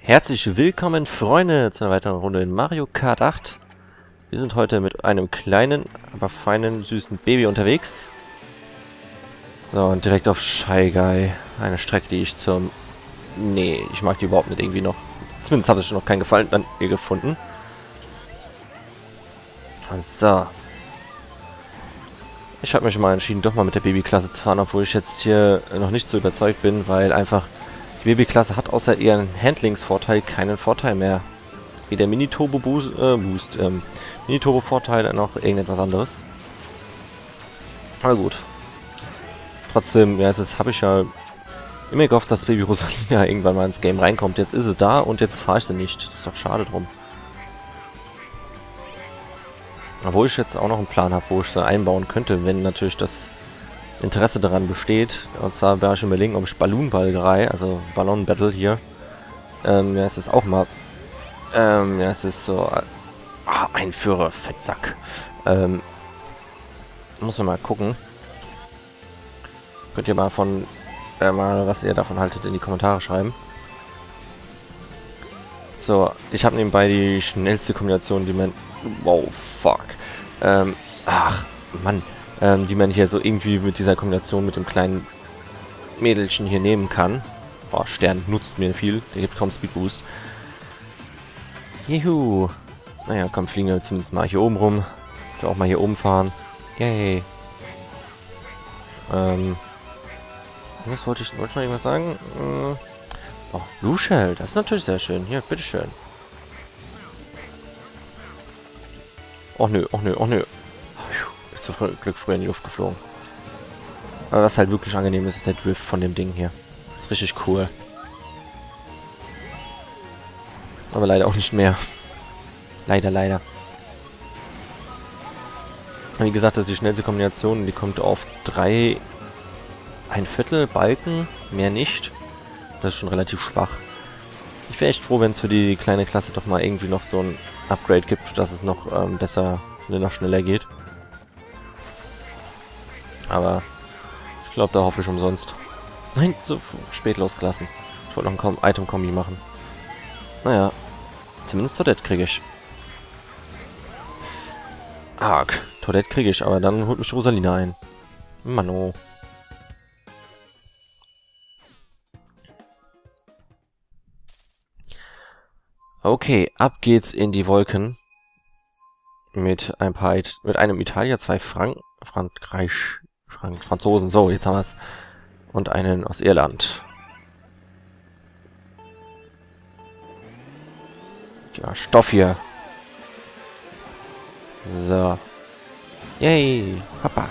Herzlich willkommen, Freunde, zu einer weiteren Runde in Mario Kart 8. Wir sind heute mit einem kleinen, aber feinen, süßen Baby unterwegs. So, und direkt auf Shy Guy. Eine Strecke, die ich zum... Nee, ich mag die überhaupt nicht irgendwie noch. Zumindest habe ich noch keinen Gefallen an ihr gefunden. So. Ich habe mich mal entschieden, doch mal mit der Babyklasse zu fahren, obwohl ich jetzt hier noch nicht so überzeugt bin, weil einfach... Die Babyklasse hat außer ihren Handlingsvorteil keinen Vorteil mehr. Wie der Mini-Turbo-Boost, Mini-Turbo-Vorteil noch irgendetwas anderes. Aber gut. Trotzdem, ja, habe ich ja immer gehofft, dass Baby Rosalina irgendwann mal ins Game reinkommt. Jetzt ist sie da und jetzt fahre ich sie nicht. Das ist doch schade drum. Obwohl ich jetzt auch noch einen Plan habe, wo ich sie einbauen könnte, wenn natürlich das Interesse daran besteht. Und zwar wäre ich überlegen, ob ich Balloon-Ballerei, also Ballon-Battle hier, ja, es ist auch mal, ja, es ist so, Einführer, Fettsack. Muss man mal gucken. Könnt ihr mal mal, was ihr davon haltet, in die Kommentare schreiben. So, ich habe nebenbei die schnellste Kombination, die man, wow, fuck, ach, Mann, die man hier so irgendwie mit dieser Kombination mit dem kleinen Mädelchen hier nehmen kann. Boah, Stern nutzt mir viel. Der gibt kaum Speed Boost. Juhu. Naja, komm, fliegen wir zumindest mal hier oben rum. Ich will auch mal hier oben fahren. Yay. Was wollte ich noch irgendwas sagen? Oh, Blue Shell, das ist natürlich sehr schön. Hier, bitteschön. Och nö, och nö, och nö. Ist zum Glück früher in die Luft geflogen. Aber was halt wirklich angenehm ist, ist der Drift von dem Ding hier. Das ist richtig cool. Aber leider auch nicht mehr. Leider, leider. Wie gesagt, das ist die schnellste Kombination. Die kommt auf 3 1/4 Balken. Mehr nicht. Das ist schon relativ schwach. Ich wäre echt froh, wenn es für die kleine Klasse doch mal irgendwie noch so ein Upgrade gibt, dass es noch besser, noch schneller geht. Aber ich glaube, da hoffe ich umsonst. Nein, so spät losgelassen. Ich wollte noch ein Item-Kombi machen. Naja, zumindest Toadette kriege ich. Arg, Toadette kriege ich, aber dann holt mich Rosalina ein. Mano. Okay, ab geht's in die Wolken. Mit einem Italia, 2 Franzosen, so, jetzt haben wir es. Und einen aus Irland. Ja, Stoff hier. So. Yay, Papa.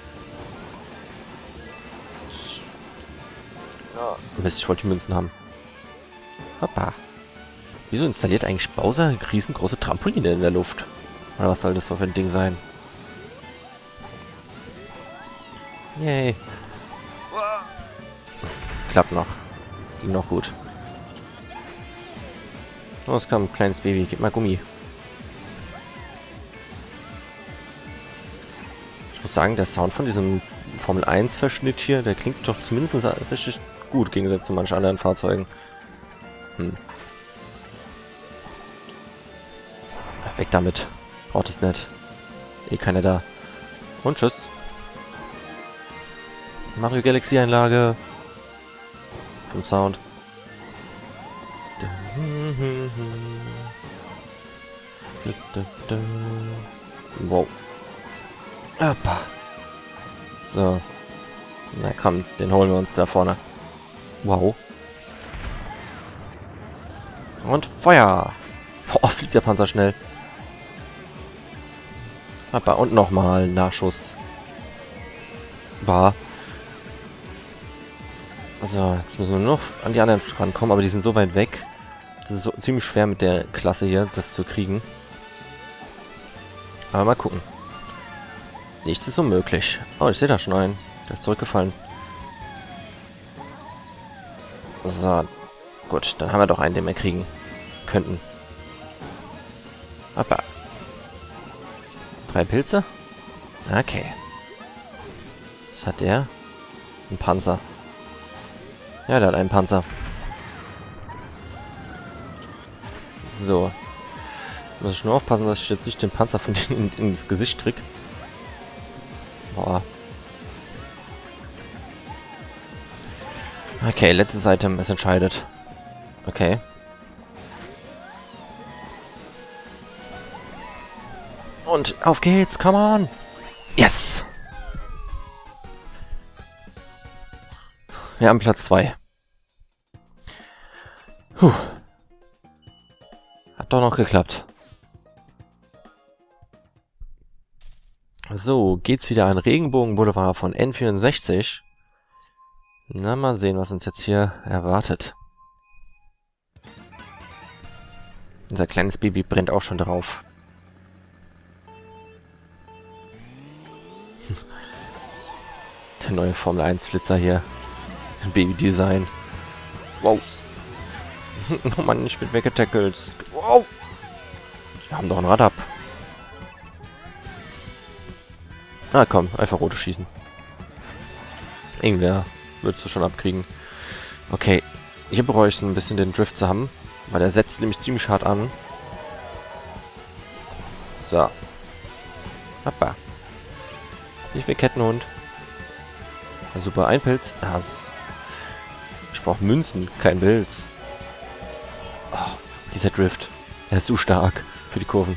Ja, Mist, ich wollte die Münzen haben. Papa. Wieso installiert eigentlich Bowser riesengroße Trampoline in der Luft? Oder was soll das so für ein Ding sein? Yay. Klappt noch. Ging noch gut. Los, komm, kleines Baby, gib mal Gummi. Ich muss sagen, der Sound von diesem Formel 1 Verschnitt hier, der klingt doch zumindest richtig gut, im Gegensatz zu manchen anderen Fahrzeugen. Weg damit. Braucht es nicht. Eh keiner da. Und tschüss. Mario Galaxy Einlage. Vom Sound. Wow. Opa. So. Na komm, den holen wir uns da vorne. Wow. Und Feuer. Boah, fliegt der Panzer schnell. Opa, und nochmal Nachschuss. Bah. So, jetzt müssen wir nur noch an die anderen rankommen, aber die sind so weit weg. Das ist so ziemlich schwer mit der Klasse hier, das zu kriegen. Aber mal gucken. Nichts ist unmöglich. Oh, ich sehe da schon einen. Der ist zurückgefallen. So. Gut, dann haben wir doch einen, den wir kriegen könnten. Hoppa. 3 Pilze? Okay. Was hat der? Ein Panzer. Ja, der hat einen Panzer. So. Muss ich nur aufpassen, dass ich jetzt nicht den Panzer von denen ins Gesicht krieg. Boah. Okay, letztes Item, es entscheidet. Okay. Und auf geht's, come on! Yes! Wir haben Platz 2. Hat doch noch geklappt. So, geht's wieder an Regenbogen-Boulevard von N64. Na, mal sehen, was uns jetzt hier erwartet. Unser kleines Baby brennt auch schon drauf. Der neue Formel 1 Flitzer hier. Baby-Design. Wow. Oh Mann, ich bin weggetackelt. Wow. Wir haben doch ein Rad ab. Na komm, einfach rote schießen. Irgendwer würdest du schon abkriegen. Okay, hier bereue ich ein bisschen den Drift zu haben, weil er setzt nämlich ziemlich hart an. So. Hoppa. Nicht weg, Kettenhund. Ja, super, ein Pilz. Ja, ich brauche Münzen, kein Pilz. Oh, dieser Drift. Er ist so stark für die Kurven.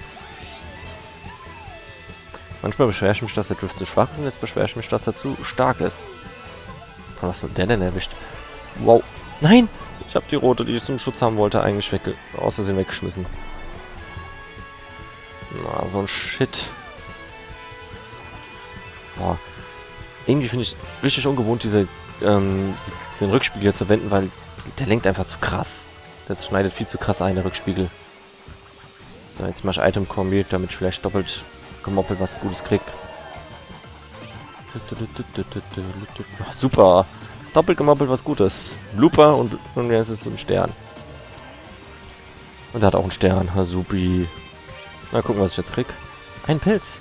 Manchmal beschwere ich mich, dass der Drift zu schwach ist und jetzt beschwere ich mich, dass er zu stark ist. Von was wird der denn erwischt? Wow. Nein! Ich habe die rote, die ich zum Schutz haben wollte, eigentlich aus Versehen weggeschmissen. Na, so ein Shit. Boah. Irgendwie finde ich richtig ungewohnt, den Rückspiegel zu wenden, weil der lenkt einfach zu krass. Der schneidet viel zu krass ein, der Rückspiegel. So, jetzt mache ich Item-Kombi, damit ich vielleicht doppelt gemoppelt was Gutes krieg. Oh, super! Doppelt gemoppelt was Gutes. Blooper und jetzt ist es ein Stern. Und er hat auch einen Stern. Ha, supi. Na, gucken, was ich jetzt krieg. Ein Pilz.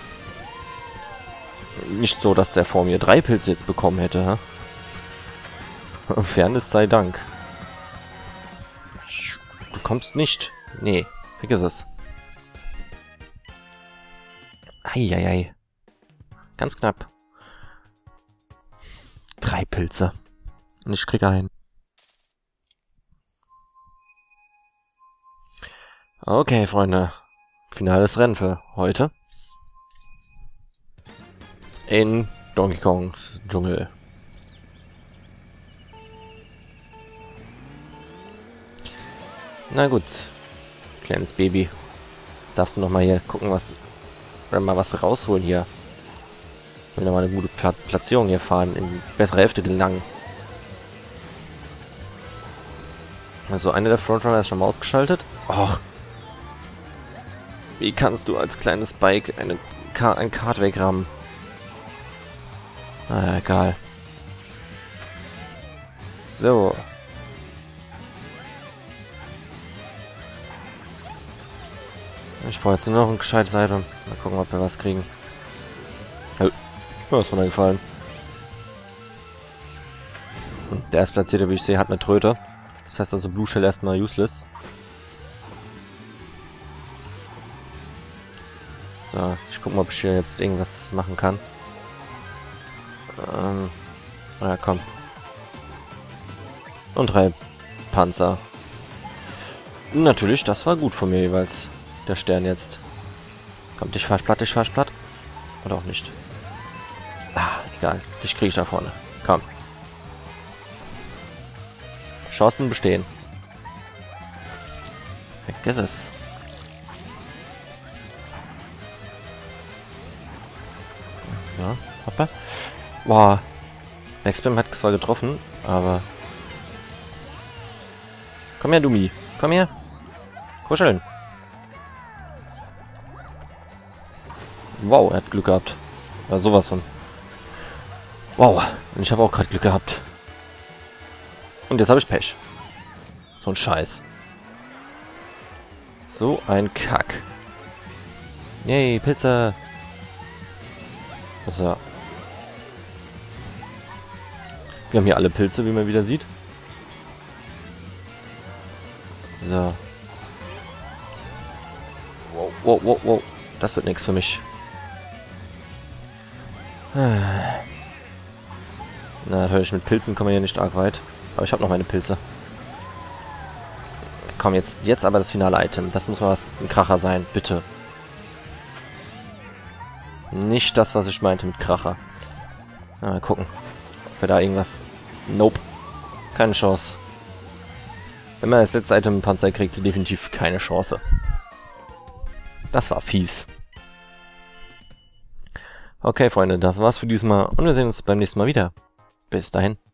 Nicht so, dass der vor mir 3 Pilze jetzt bekommen hätte, ha? Fairness sei Dank. Du kommst nicht. Nee, vergiss es. Eieiei. Ganz knapp. 3 Pilze. Und ich kriege einen. Okay, Freunde. Finales Rennen für heute. In Donkey Kongs Dschungel. Na gut. Kleines Baby. Jetzt darfst du noch mal hier gucken, mal was rausholen hier. Ich will noch mal eine gute Platzierung hier fahren, in bessere Hälfte gelangen. Also einer der Frontrunner ist schon mal ausgeschaltet. Och. Wie kannst du als kleines Bike ein Kart wegrammen? Ah, egal. So. Ich brauche jetzt nur noch ein gescheites Item. Mal gucken, ob wir was kriegen. Oh, ist runtergefallen. Der Erstplatzierte, wie ich sehe, hat eine Tröte. Das heißt also Blue Shell erstmal useless. So, ich gucke mal, ob ich hier jetzt irgendwas machen kann. Ja, komm. Und 3 Panzer. Natürlich, das war gut von mir jeweils. Der Stern jetzt. Kommt, ich fahr's platt, ich fahr's platt. Oder auch nicht. Ah, egal. Dich kriege ich da vorne. Komm. Chancen bestehen. Vergiss es. So, hoppa. Boah. Maxpam hat zwar getroffen, aber... Komm her, Dumi. Komm her. Kuscheln. Wow, er hat Glück gehabt. Ja, sowas von. Wow. Und ich habe auch gerade Glück gehabt. Und jetzt habe ich Pech. So ein Scheiß. So ein Kack. Yay, Pilze. So. Wir haben hier alle Pilze, wie man wieder sieht. So. Wow, wow, wow, wow. Das wird nichts für mich. Na, natürlich, mit Pilzen kommen wir hier nicht arg weit. Aber ich habe noch meine Pilze. Komm, jetzt aber das finale Item. Das muss mal ein Kracher sein, bitte. Nicht das, was ich meinte mit Kracher. Mal gucken, ob wir da irgendwas... Nope. Keine Chance. Wenn man das letzte Item im Panzer kriegt, definitiv keine Chance. Das war fies. Okay, Freunde, das war's für diesmal und wir sehen uns beim nächsten Mal wieder. Bis dahin.